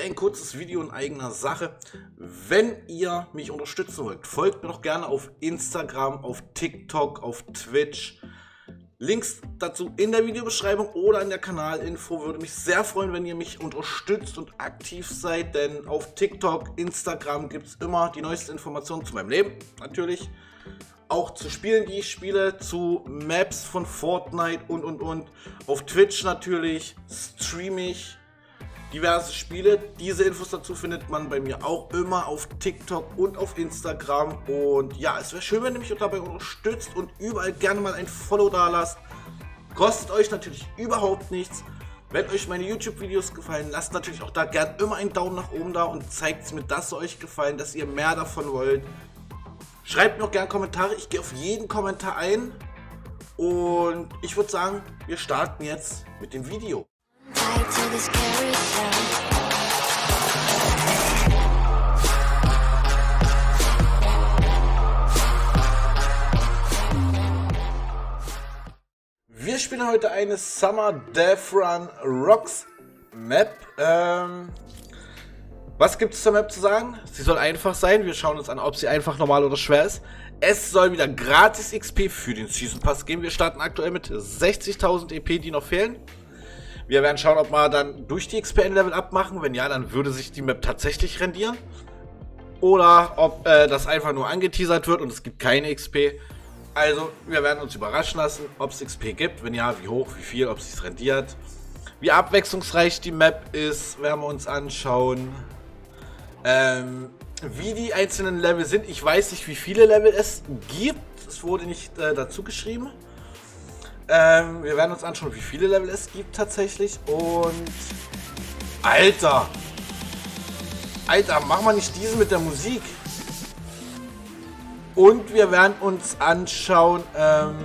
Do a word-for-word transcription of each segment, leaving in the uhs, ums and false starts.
ein kurzes Video in eigener Sache. Wenn ihr mich unterstützen wollt, folgt mir doch gerne auf Instagram, auf TikTok, auf Twitch. Links dazu in der Videobeschreibung oder in der Kanalinfo. Würde mich sehr freuen, wenn ihr mich unterstützt und aktiv seid, denn auf TikTok, Instagram gibt es immer die neuesten Informationen zu meinem Leben, natürlich. Auch zu Spielen, die ich spiele, zu Maps von Fortnite und und und. Auf Twitch natürlich streame ich diverse Spiele. Diese Infos dazu findet man bei mir auch immer auf TikTok und auf Instagram. Und ja, es wäre schön, wenn ihr mich dabei unterstützt und überall gerne mal ein Follow da lasst. Kostet euch natürlich überhaupt nichts. Wenn euch meine YouTube-Videos gefallen, lasst natürlich auch da gerne immer einen Daumen nach oben da und zeigt mir, dass sie euch gefallen, dass ihr mehr davon wollt. Schreibt mir auch gerne Kommentare, ich gehe auf jeden Kommentar ein. Und ich würde sagen, wir starten jetzt mit dem Video. Wir spielen heute eine Summer Death Run Rocks Map. Ähm, was gibt es zur Map zu sagen? Sie soll einfach sein. Wir schauen uns an, ob sie einfach, normal oder schwer ist. Es soll wieder gratis X P für den Season Pass geben. Wir starten aktuell mit sechzigtausend E P, die noch fehlen. Wir werden schauen, ob wir dann durch die X P ein Level up machen. Wenn ja, dann würde sich die Map tatsächlich rendieren. Oder ob äh, das einfach nur angeteasert wird und es gibt keine X P. Also, wir werden uns überraschen lassen, ob es X P gibt. Wenn ja, wie hoch, wie viel, ob es sich rendiert. Wie abwechslungsreich die Map ist, werden wir uns anschauen. Ähm, wie die einzelnen Level sind. Ich weiß nicht, wie viele Level es gibt. Es wurde nicht äh, dazu geschrieben. Ähm, wir werden uns anschauen, wie viele Level es gibt tatsächlich. Und... Alter! Alter, machen wir nicht diesen mit der Musik. Und wir werden uns anschauen, ähm,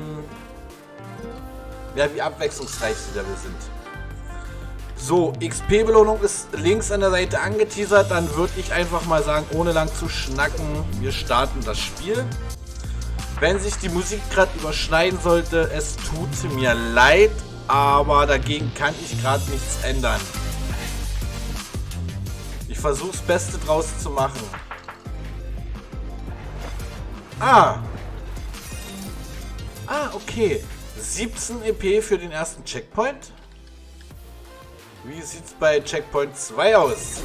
ja, wie abwechslungsreich die Level sind. So, X P-Belohnung ist links an der Seite angeteasert. Dann würde ich einfach mal sagen, ohne lang zu schnacken, wir starten das Spiel. Wenn sich die Musik gerade überschneiden sollte, es tut mir leid, aber dagegen kann ich gerade nichts ändern. Ich versuche das Beste draus zu machen. Ah. Ah, okay. siebzehn E P für den ersten Checkpoint. Wie sieht es bei Checkpoint zwei aus?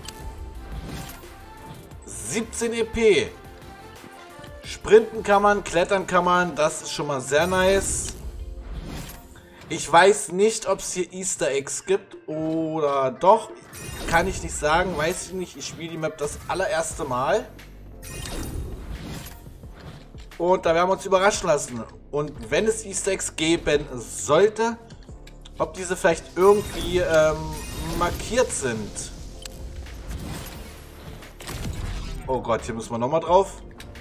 siebzehn E P. Sprinten kann man, klettern kann man, das ist schon mal sehr nice. Ich weiß nicht, ob es hier Easter Eggs gibt oder doch. Kann ich nicht sagen, weiß ich nicht. Ich spiele die Map das allererste Mal. Und da werden wir uns überraschen lassen. Und wenn es Easter Eggs geben sollte, ob diese vielleicht irgendwie ähm, markiert sind. Oh Gott, hier müssen wir nochmal drauf.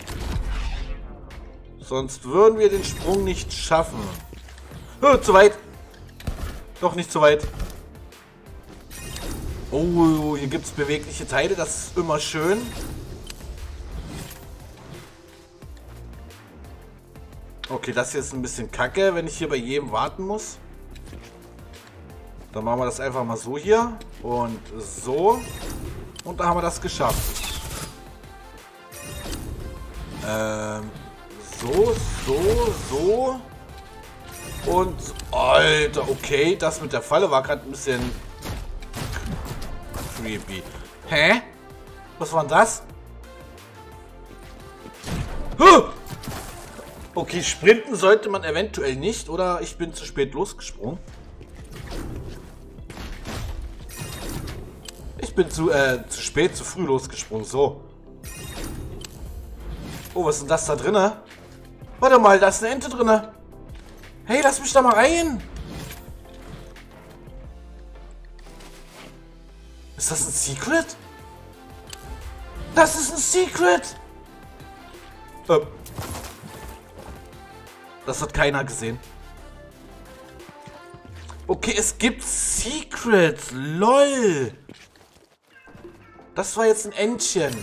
Sonst würden wir den Sprung nicht schaffen. Oh, zu weit. Doch nicht zu weit. Oh, hier gibt es bewegliche Teile. Das ist immer schön. Okay, das hier ist ein bisschen kacke, wenn ich hier bei jedem warten muss. Dann machen wir das einfach mal so hier. Und so. Und da haben wir das geschafft. Ähm... So, so, so. Und, Alter, okay, das mit der Falle war gerade ein bisschen creepy. Hä? Was war denn das? Huh! Okay, sprinten sollte man eventuell nicht, oder ich bin zu spät losgesprungen. Ich bin zu, äh, zu spät, zu früh losgesprungen, so. Oh, was ist denn das da drinne? Warte mal, da ist eine Ente drinne. Hey, lass mich da mal rein. Ist das ein Secret? Das ist ein Secret. Äh. Das hat keiner gesehen. Okay, es gibt Secrets. Lol. Das war jetzt ein Entchen.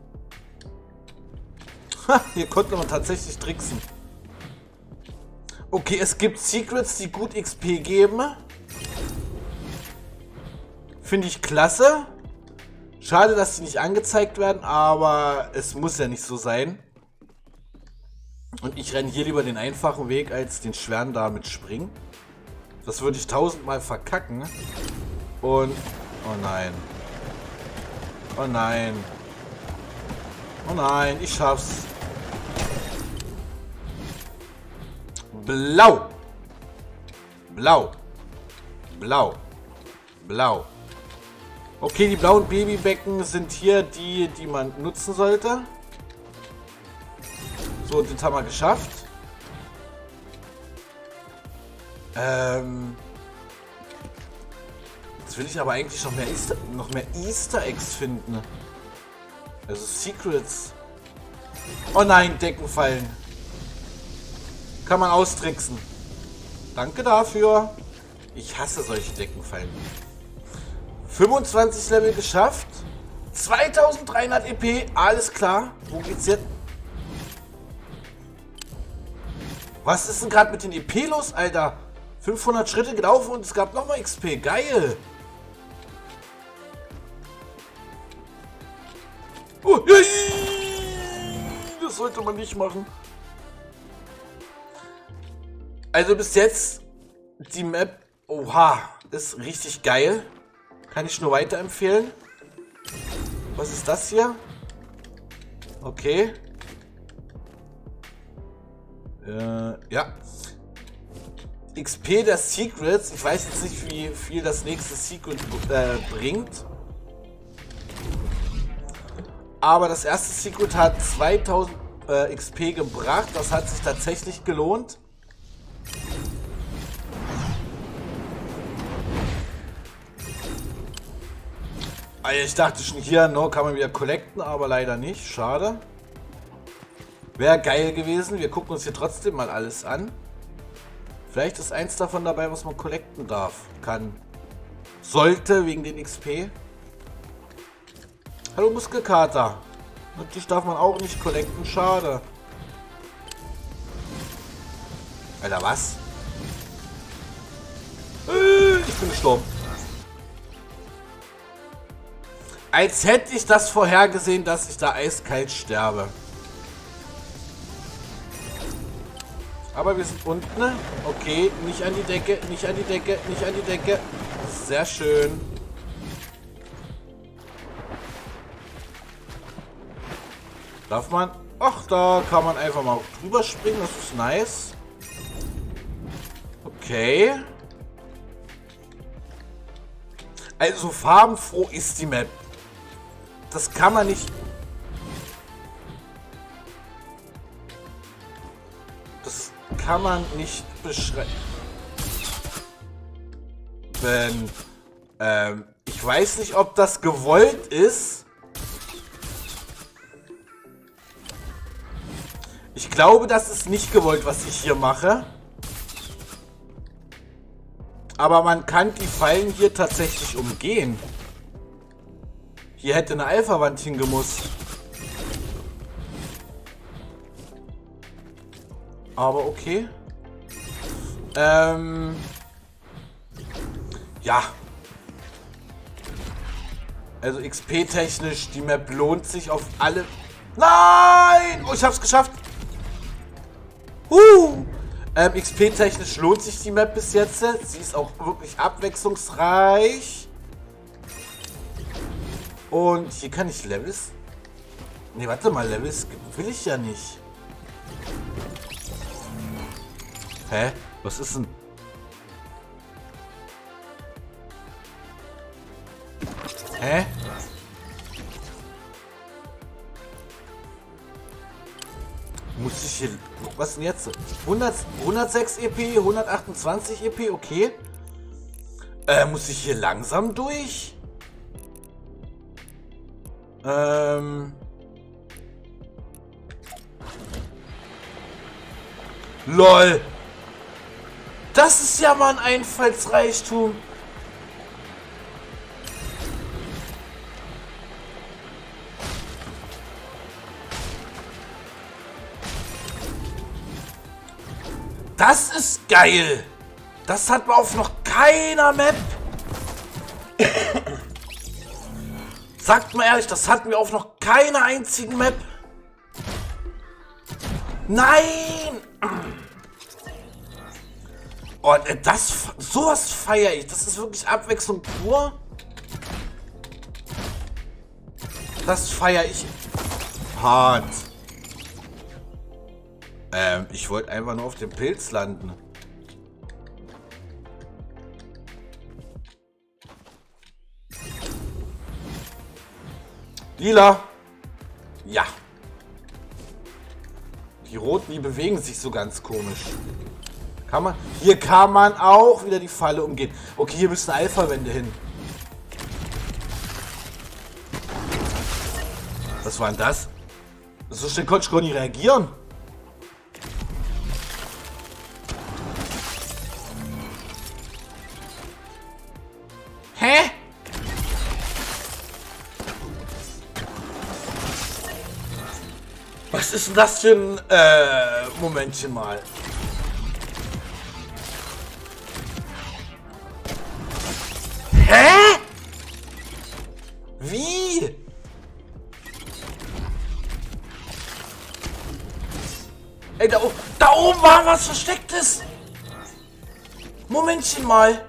Ha, hier konnte man tatsächlich tricksen. Okay, es gibt Secrets, die gut X P geben. Finde ich klasse. Schade, dass die nicht angezeigt werden, aber es muss ja nicht so sein. Und ich renne hier lieber den einfachen Weg, als den schweren da mit Springen. Das würde ich tausendmal verkacken. Und... Oh nein. Oh nein. Oh nein, ich schaff's. Blau. Blau. Blau. Blau. Okay, die blauen Babybecken sind hier die, die man nutzen sollte. So, das haben wir geschafft. Ähm... Jetzt will ich aber eigentlich noch mehr Easter, noch mehr Easter Eggs finden. Also Secrets. Oh nein, Decken fallen. Kann man austricksen. Danke dafür. Ich hasse solche Deckenfallen. fünfundzwanzig Level geschafft. zweitausenddreihundert E P. Alles klar. Wo geht's jetzt? Was ist denn gerade mit den E P los, Alter? fünfhundert Schritte gelaufen und es gab nochmal X P. Geil. Oh, das sollte man nicht machen. Also bis jetzt die Map, oha, ist richtig geil. Kann ich nur weiterempfehlen. Was ist das hier? Okay. Äh, ja. X P der Secrets. Ich weiß jetzt nicht, wie viel das nächste Secret äh, bringt. Aber das erste Secret hat zweitausend äh, X P gebracht. Das hat sich tatsächlich gelohnt. Ich dachte schon, hier no, kann man wieder collecten, aber leider nicht. Schade. Wäre geil gewesen. Wir gucken uns hier trotzdem mal alles an. Vielleicht ist eins davon dabei, was man collecten darf. Kann. Sollte, wegen den X P. Hallo Muskelkater. Natürlich darf man auch nicht collecten. Schade. Alter, was? Ich bin gestorben. Als hätte ich das vorhergesehen, dass ich da eiskalt sterbe. Aber wir sind unten. Okay, nicht an die Decke, nicht an die Decke, nicht an die Decke. Sehr schön. Darf man? Ach, da kann man einfach mal drüber springen. Das ist nice. Okay. Also farbenfroh ist die Map. Das kann man nicht... Das kann man nicht beschreiben. Ähm, ich weiß nicht, ob das gewollt ist. Ich glaube, das ist nicht gewollt, was ich hier mache. Aber man kann die Fallen hier tatsächlich umgehen. Hier hätte eine Alpha-Wand hingemusst. Aber okay. Ähm. Ja. Also X P-technisch, die Map lohnt sich auf alle... Nein! Oh, ich hab's geschafft. Uh! Ähm, X P-technisch lohnt sich die Map bis jetzt. Sie ist auch wirklich abwechslungsreich. Und hier kann ich Levels... Ne, warte mal, Levels will ich ja nicht. Hä? Was ist denn... Hä? Muss ich hier... Was denn jetzt? hundert, hundertsechs E P, hundertachtundzwanzig E P, okay. Äh, muss ich hier langsam durch? Ähm... LOL! Das ist ja mal ein Einfallsreichtum. Das ist geil. Das hat man auf noch keiner Map. Sagt mal ehrlich, das hatten wir auf noch keiner einzigen Map. Nein! Oh, das, sowas feiere ich. Das ist wirklich Abwechslung pur. Das feiere ich hart. Ähm, ich wollte einfach nur auf dem Pilz landen. Lila. Ja. Die Roten, die bewegen sich so ganz komisch. Kann man... Hier kann man auch wieder die Falle umgehen. Okay, hier müssen Alpha-Wände hin. Was war denn das? So schnell konnte ich gar nicht reagieren. Hä? Was ist denn das für ein äh, Momentchen mal? Hä? Wie? Ey, da, da oben war was Verstecktes. Momentchen mal.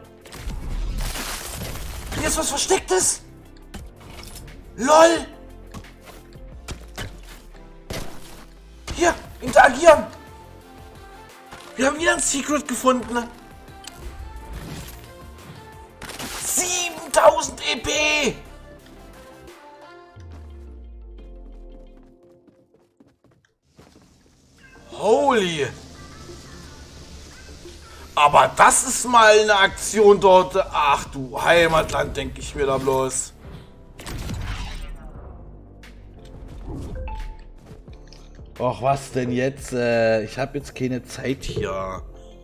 Hier ist was Verstecktes. LOL. Hier, interagieren. Wir haben wieder ein Secret gefunden. siebentausend E P. Holy. Aber das ist mal eine Aktion dort. Ach du Heimatland, denke ich mir da bloß. Och, was denn jetzt? Äh, ich habe jetzt keine Zeit hier.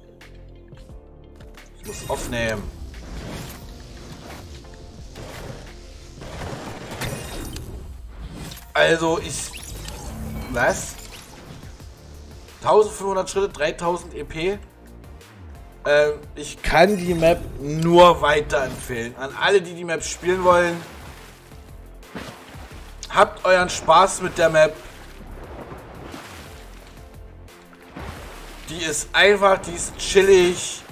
Ich muss aufnehmen. Also ich... Was? eintausendfünfhundert Schritte, dreitausend E P. Ähm, ich kann die Map nur weiterempfehlen. An alle, die die Map spielen wollen. Habt euren Spaß mit der Map. Die ist einfach, die ist chillig.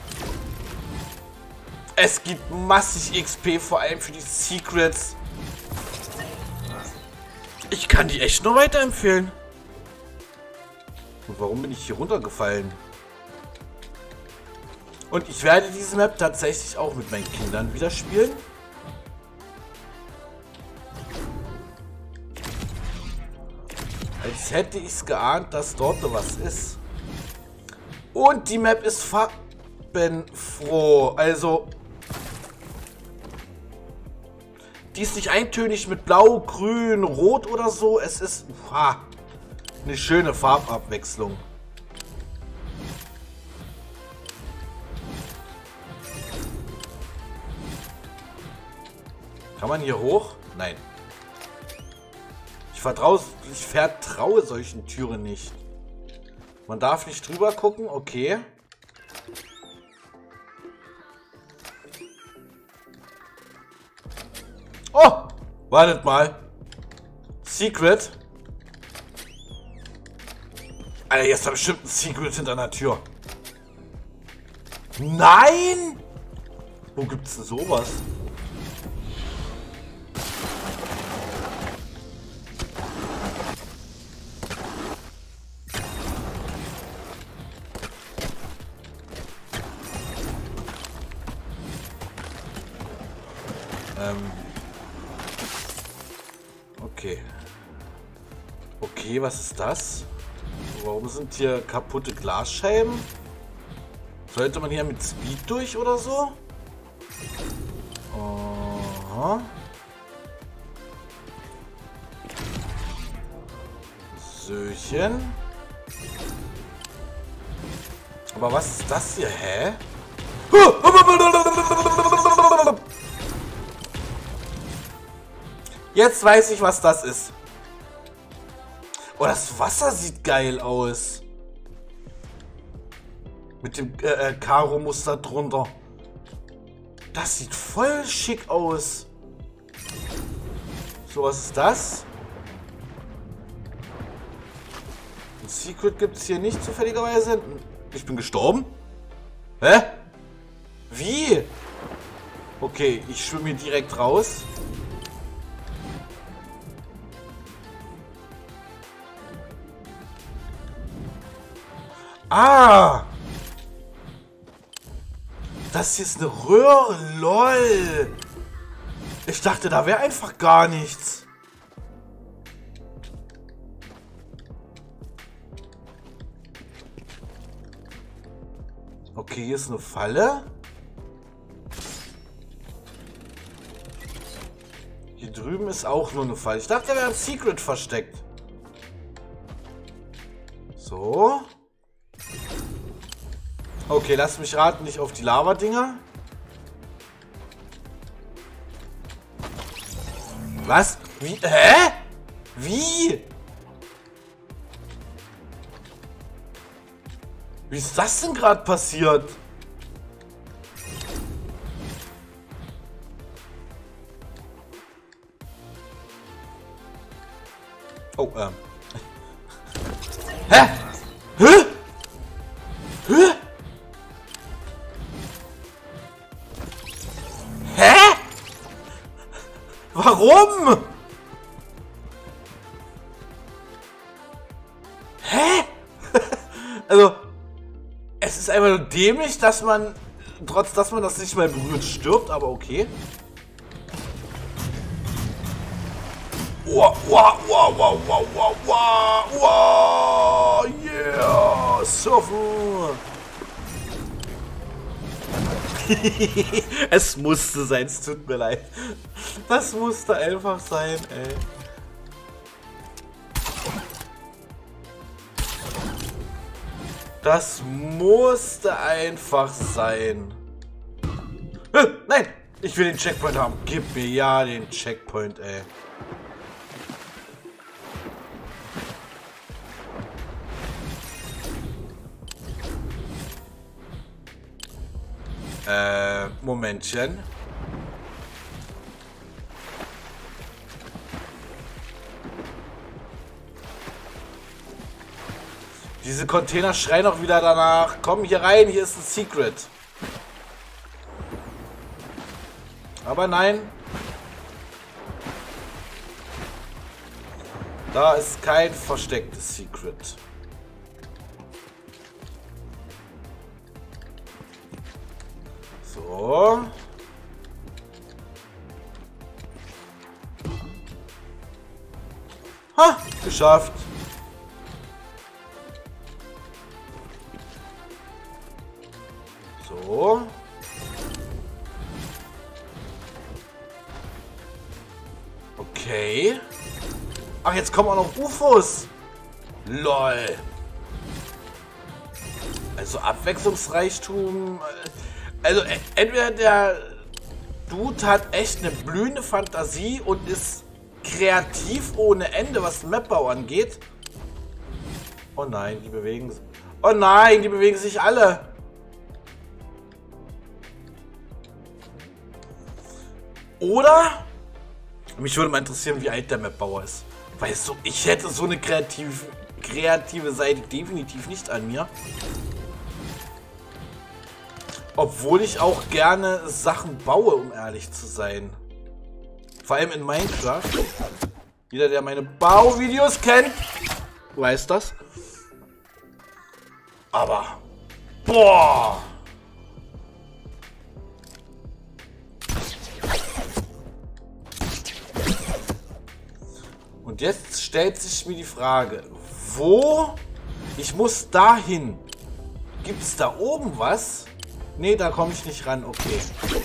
Es gibt massig X P, vor allem für die Secrets. Ich kann die echt nur weiterempfehlen. Und warum bin ich hier runtergefallen? Und ich werde diese Map tatsächlich auch mit meinen Kindern wieder spielen. Als hätte ich es geahnt, dass dort was ist. Und die Map ist farbenfroh. Also... Die ist nicht eintönig mit Blau, Grün, Rot oder so. Es ist uah, eine schöne Farbabwechslung. Kann man hier hoch? Nein. Ich vertraue, ich vertraue solchen Türen nicht. Man darf nicht drüber gucken. Okay. Oh, wartet mal. Secret. Alter, jetzt hat bestimmt ein Secret hinter einer Tür. Nein! Wo gibt's denn sowas? Ähm... Okay. Okay, was ist das? Warum sind hier kaputte Glasscheiben? Sollte man hier mit Speed durch oder so? Aha. Söchen. Aber was ist das hier? Hä? Jetzt weiß ich, was das ist. Oh, das Wasser sieht geil aus. Mit dem äh, Karo-Muster drunter. Das sieht voll schick aus. So, was ist das? Ein Secret gibt es hier nicht zufälligerweise. Ich bin gestorben? Hä? Wie? Okay, ich schwimme hier direkt raus. Ah! Das hier ist eine Röhre, lol. Ich dachte, da wäre einfach gar nichts. Okay, hier ist eine Falle. Hier drüben ist auch nur eine Falle. Ich dachte, da wäre ein Secret versteckt. So. Okay, lass mich raten, nicht auf die Lava-Dinger. Was? Wie? Hä? Wie? Wie ist das denn gerade passiert? Oh, ähm. Hä? Hä? Hä? Hä? Warum? Hä? Also, es ist einfach nur dämlich, dass man, trotz dass man das nicht mal berührt, stirbt, aber okay. Wow, wow, wow, wow, wow, wow, wow, wow, yeah, surfen. Es musste sein, es tut mir leid. Das musste einfach sein, ey. Das musste einfach sein. Nein, ich will den Checkpoint haben. Gib mir ja den Checkpoint, ey. Äh, Momentchen. Diese Container schreien auch wieder danach. Komm hier rein, hier ist ein Secret. Aber nein. Da ist kein verstecktes Secret. So. Ha, geschafft. So. Okay. Ach, jetzt kommen auch noch U F Os. Lol. Also Abwechslungsreichtum. Also entweder der Dude hat echt eine blühende Fantasie und ist kreativ ohne Ende, was Mapbau angeht. Oh nein, die bewegen sich. Oh nein, die bewegen sich alle. Oder? Mich würde mal interessieren, wie alt der Mapbauer ist. Weißt du, ich hätte so eine kreative, kreative Seite definitiv nicht an mir. Obwohl ich auch gerne Sachen baue, um ehrlich zu sein. Vor allem in Minecraft. Jeder, der meine Bauvideos kennt, weiß das. Aber, boah. Und jetzt stellt sich mir die Frage, wo? Ich muss dahin. Gibt es da oben was? Nee, da komme ich nicht ran. Okay.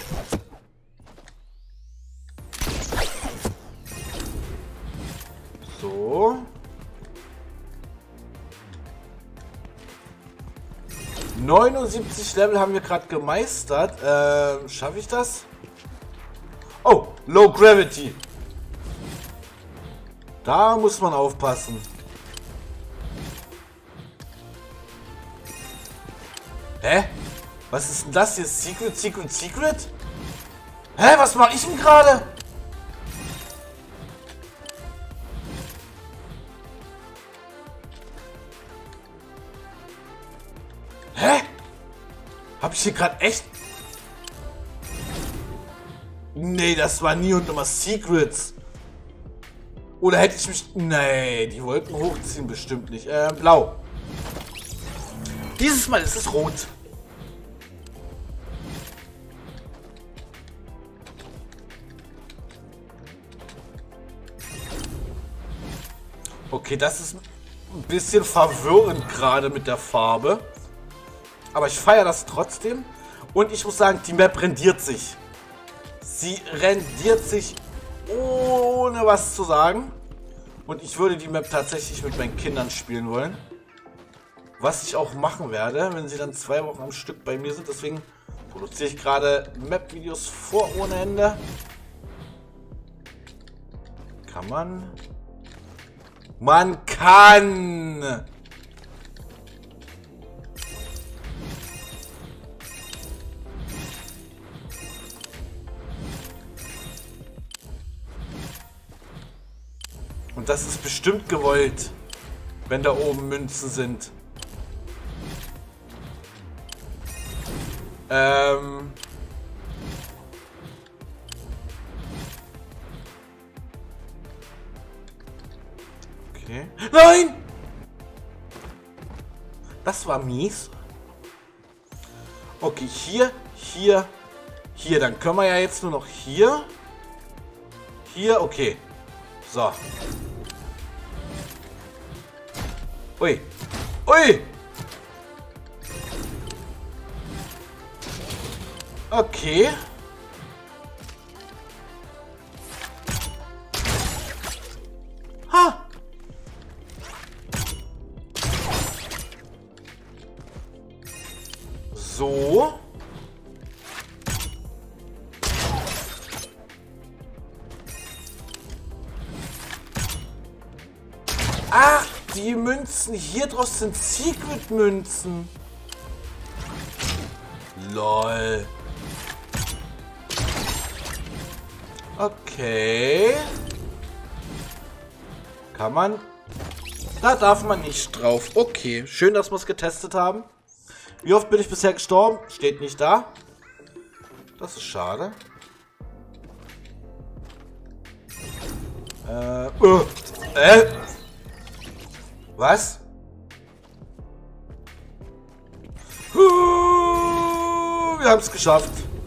So. neunundsiebzig Level haben wir gerade gemeistert. Ähm, schaffe ich das? Oh, Low Gravity. Da muss man aufpassen. Hä? Was ist denn das hier? Secret, Secret, Secret? Hä? Was mache ich denn gerade? Hä? Hab ich hier gerade echt... Nee, das war nie und immer Secrets. Oder hätte ich mich... Nee, die Wolken hochziehen bestimmt nicht. Äh, blau. Dieses Mal ist es rot. Okay, das ist ein bisschen verwirrend gerade mit der Farbe. Aber ich feiere das trotzdem. Und ich muss sagen, die Map rendiert sich. Sie rendiert sich ohne was zu sagen. Und ich würde die Map tatsächlich mit meinen Kindern spielen wollen. Was ich auch machen werde, wenn sie dann zwei Wochen am Stück bei mir sind. Deswegen produziere ich gerade Map-Videos vor ohne Ende. Kann man... Man kann! Und das ist bestimmt gewollt, wenn da oben Münzen sind. Ähm... Okay. Nein! Das war mies. Okay, hier, hier, hier. Dann können wir ja jetzt nur noch hier. Hier, okay. So. Ui. Ui! Okay. Ha! So. Ach, die Münzen hier drauf sind Secret-Münzen. Lol. Okay. Kann man... Da darf man nicht drauf. Okay, schön, dass wir es getestet haben. Wie oft bin ich bisher gestorben? Steht nicht da. Das ist schade. Äh, uh, äh. Was? Uh, wir haben es geschafft.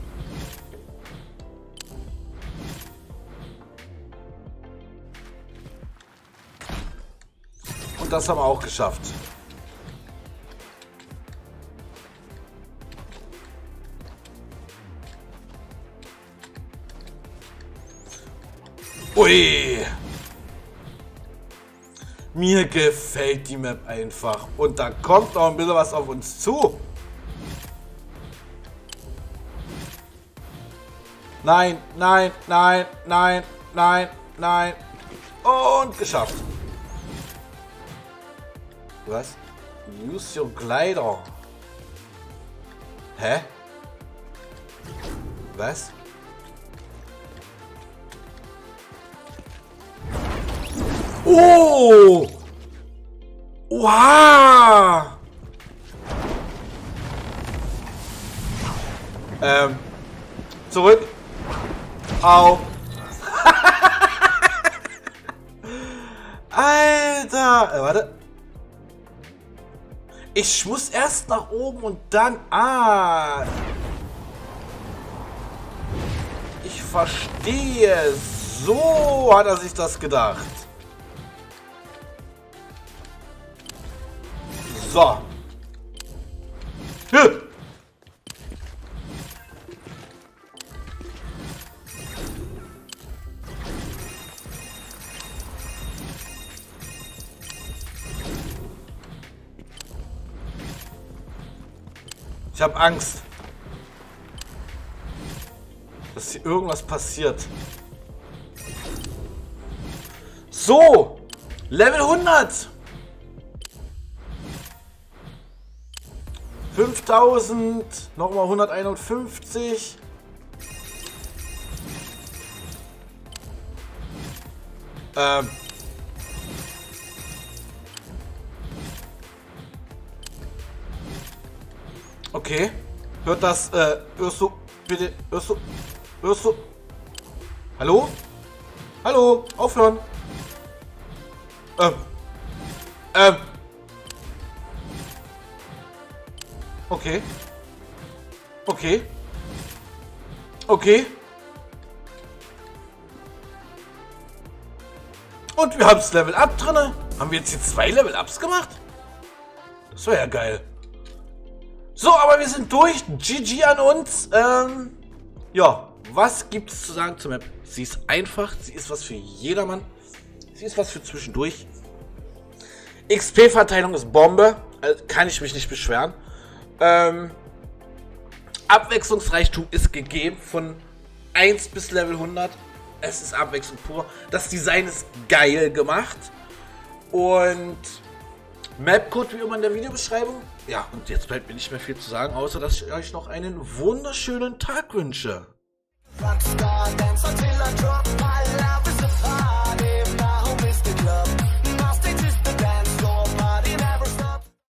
Und das haben wir auch geschafft. Ui! Mir gefällt die Map einfach. Und da kommt noch ein bisschen was auf uns zu. Nein, nein, nein, nein, nein, nein. Und geschafft. Was? Use your glider. Hä? Was? Oh! Wow! Ähm. Zurück. Au. Alter. Äh, warte. Ich muss erst nach oben und dann... Ah. Ich verstehe. So hat er sich das gedacht. So. Hm. Ich habe Angst, dass hier irgendwas passiert. So, Level hundert. fünftausend, nochmal hunderteinundfünfzig. Ähm. Okay. Hört das, äh, hörst du, bitte, hörst du, hörst du, hallo? Hallo, aufhören. Ähm. Ähm. Okay. Okay. Okay. Und wir haben das Level Up drinne. Haben wir jetzt hier zwei Level Ups gemacht? Das war ja geil. So, aber wir sind durch. G G an uns. Ähm, ja, was gibt es zu sagen zur Map? Sie ist einfach. Sie ist was für jedermann. Sie ist was für zwischendurch. X P-Verteilung ist Bombe. Also kann ich mich nicht beschweren. Ähm, Abwechslungsreichtum ist gegeben von eins bis Level hundert. Es ist Abwechslung pur. Das Design ist geil gemacht. Und Mapcode wie immer in der Videobeschreibung. Ja, und jetzt bleibt mir nicht mehr viel zu sagen, außer dass ich euch noch einen wunderschönen Tag wünsche. Rockstar, dance until I drop.